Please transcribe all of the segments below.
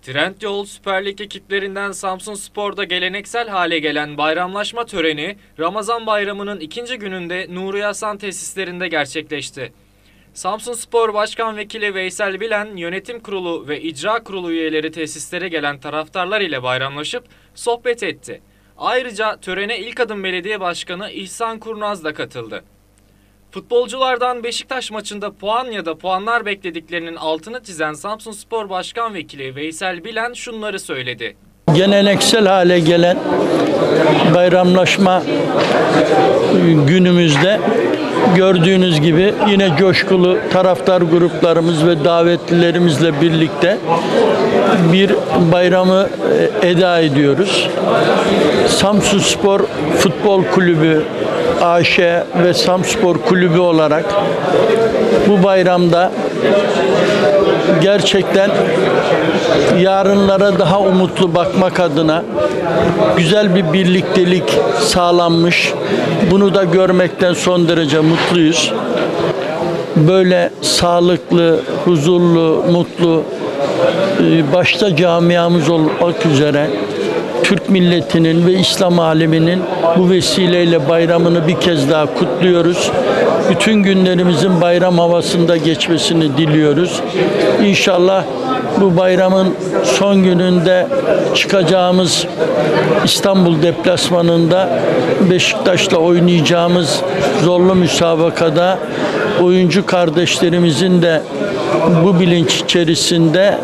Trendyol Süper Lig ekiplerinden Samsunspor'da geleneksel hale gelen bayramlaşma töreni Ramazan Bayramı'nın ikinci gününde Nuri Hasan tesislerinde gerçekleşti. Samsunspor Başkan Vekili Veysel Bilen, Yönetim Kurulu ve İcra Kurulu üyeleri tesislere gelen taraftarlar ile bayramlaşıp sohbet etti. Ayrıca törene İlkadım Belediye Başkanı İhsan Kurnaz da katıldı. Futbolculardan Beşiktaş maçında puan ya da puanlar beklediklerinin altını çizen Samsunspor Başkan Vekili Veysel Bilen şunları söyledi. Geleneksel hale gelen bayramlaşma günümüzde gördüğünüz gibi yine coşkulu taraftar gruplarımız ve davetlilerimizle birlikte bir bayramı eda ediyoruz. Samsunspor Futbol Kulübü AŞ ve Samspor Kulübü olarak bu bayramda gerçekten yarınlara daha umutlu bakmak adına güzel bir birliktelik sağlanmış. Bunu da görmekten son derece mutluyuz. Böyle sağlıklı, huzurlu, mutlu, başta camiamız olmak üzere Türk milletinin ve İslam aleminin bu vesileyle bayramını bir kez daha kutluyoruz. Bütün günlerimizin bayram havasında geçmesini diliyoruz. İnşallah bu bayramın son gününde çıkacağımız İstanbul deplasmanında Beşiktaş'la oynayacağımız zorlu müsabakada oyuncu kardeşlerimizin de bu bilinç içerisinde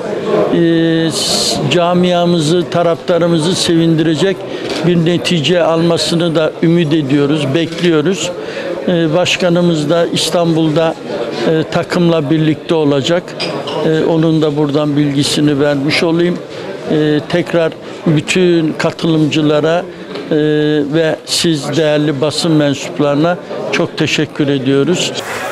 camiamızı, taraftarımızı sevindirecek bir netice almasını da ümit ediyoruz, bekliyoruz. Başkanımız da İstanbul'da takımla birlikte olacak. Onun da buradan bilgisini vermiş olayım. Tekrar bütün katılımcılara ve siz değerli basın mensuplarına çok teşekkür ediyoruz.